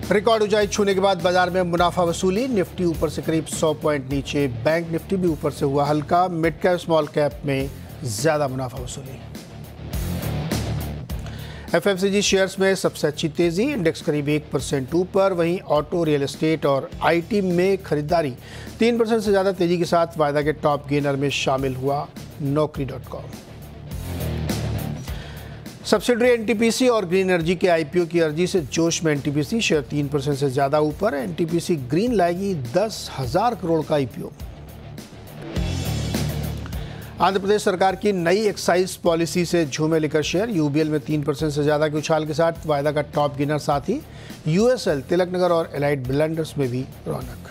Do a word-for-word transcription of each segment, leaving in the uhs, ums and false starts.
Record ऊंचाई छूने के बाद बाजार में मुनाफा वसूली। निफ्टी ऊपर से करीब सौ पॉइंट नीचे, बैंक निफ्टी भी ऊपर से हुआ हल्का। मिड कैप स्मॉल कैप में ज्यादा मुनाफा वसूली। एफएमसीजी शेयर्स में सबसे अच्छी तेजी, इंडेक्स करीब एक परसेंट ऊपर। वहीं ऑटो, रियल एस्टेट और आईटी में खरीदारी तीन परसेंट से ज्यादा तेजी के साथ वायदा के टॉप गेनर में शामिल हुआ Naukri dot com. Subsidiary NTPC और ग्रीन एनर्जी के आईपीओ की अर्जी से जोश में एनटीपीसी शेयर तीन परसेंट से ज्यादा ऊपर। एनटीपीसी ग्रीन लाएगी दस हजार करोड़ का आईपीओ। आंध्र प्रदेश सरकार की नई एक्साइज पॉलिसी से झूमे लेकर शेयर, यूबीएल में तीन परसेंट से ज्यादा के उछाल के साथ वायदा का टॉप गेनर। साथ ही यूएसएल, तिलक नगर और एलाइड ब्लेंडर्स में भी रौनक।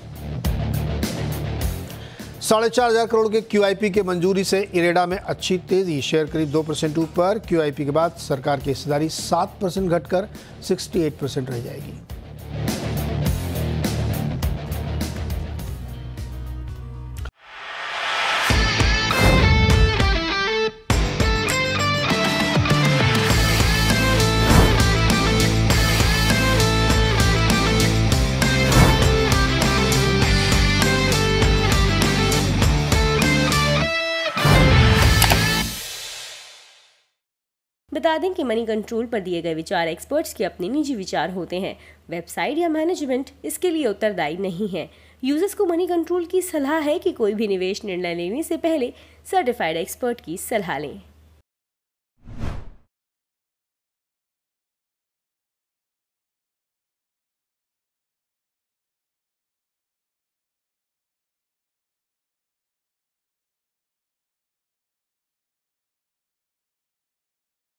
साढ़े चार हजार करोड़ के क्यूआईपी के मंजूरी से इरेडा में अच्छी तेजी, शेयर करीब दो परसेंट ऊपर। क्यूआईपी के बाद सरकार की हिस्सेदारी सात परसेंट घटकर अड़सठ परसेंट रह जाएगी। बता दें कि मनी कंट्रोल पर दिए गए विचार एक्सपर्ट्स के अपने निजी विचार होते हैं। वेबसाइट या मैनेजमेंट इसके लिए उत्तरदायी नहीं है। यूजर्स को मनी कंट्रोल की सलाह है कि कोई भी निवेश निर्णय लेने से पहले सर्टिफाइड एक्सपर्ट की सलाह लें।